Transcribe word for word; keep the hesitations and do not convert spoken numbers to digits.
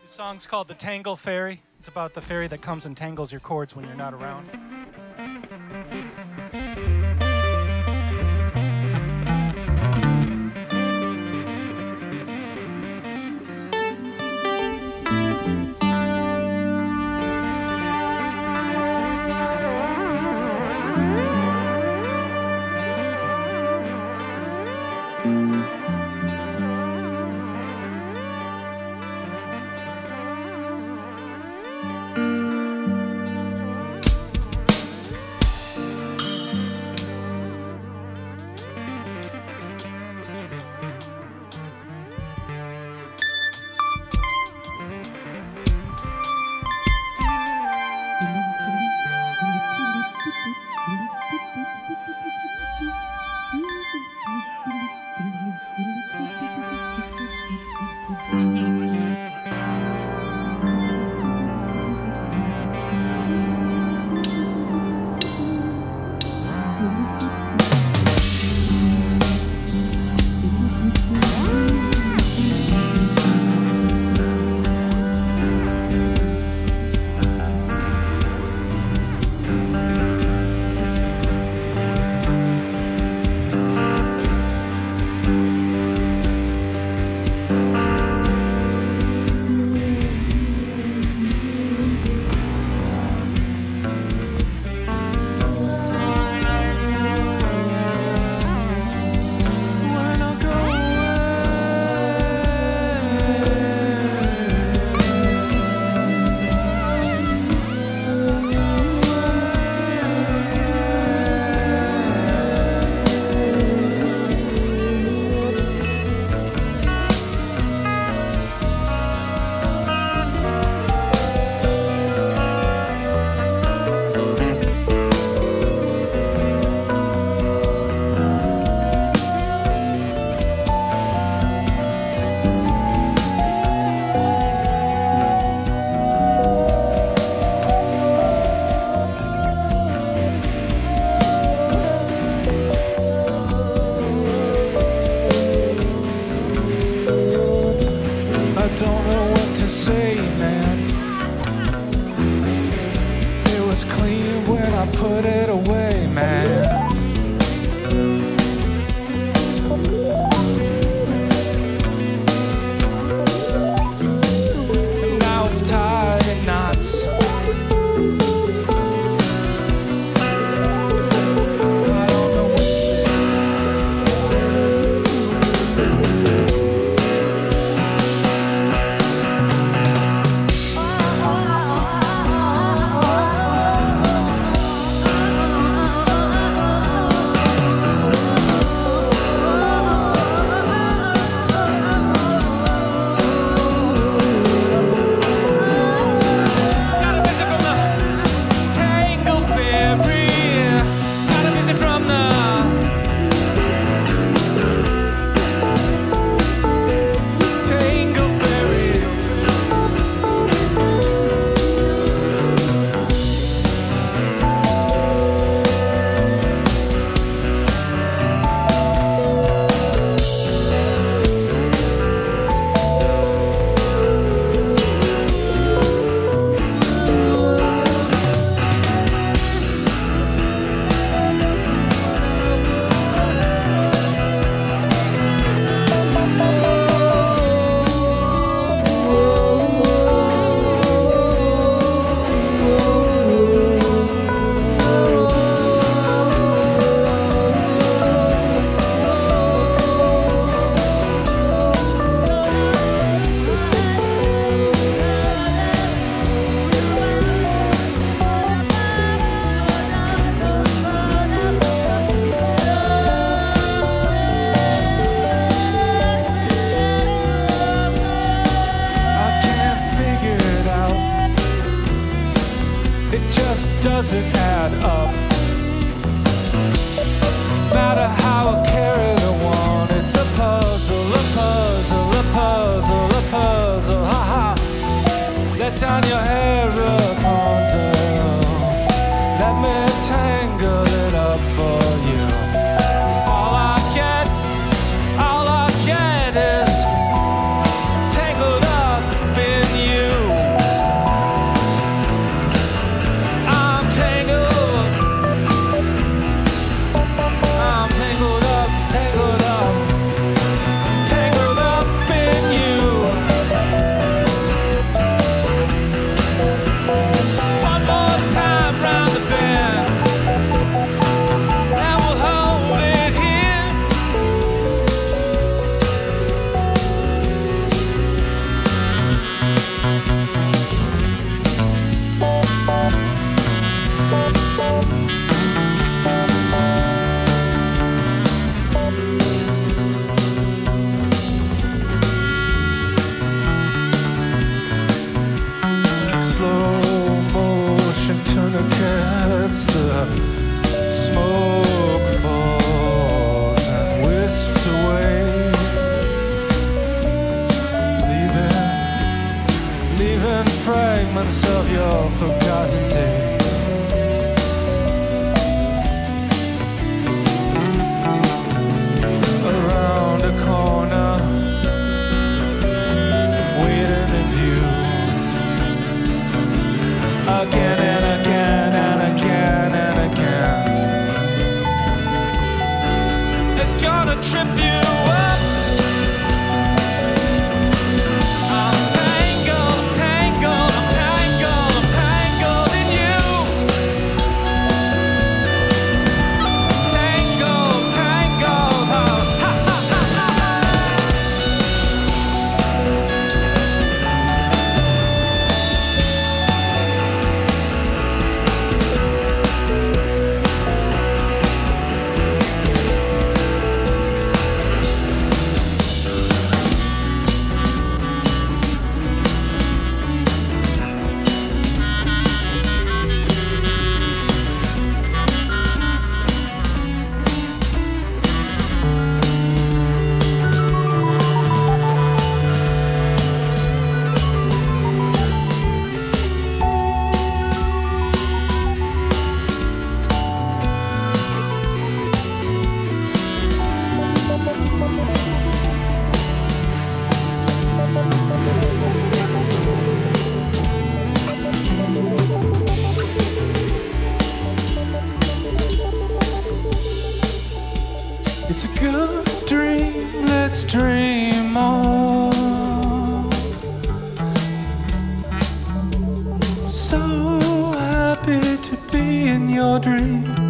The song's called The Tangle Fairy. It's about the fairy that comes and tangles your chords when you're not around. doesn't add up. Matter how I carry the one, it's a puzzle, a puzzle, a puzzle, a puzzle. Ha ha. Let down your hair, Rapunzel. Let me tangle it up for you. All I get, all I get is tangled up in you. moments of your forgotten day. Around a corner, waiting in view. Again and again and again and again. It's gonna trip you up. I'm tangled, I'm tangled, I'm tangled, I'm tangled in you. Tangled, tangled, oh, ha ha ha ha. It's a good dream, let's dream on. So happy to be in your dream.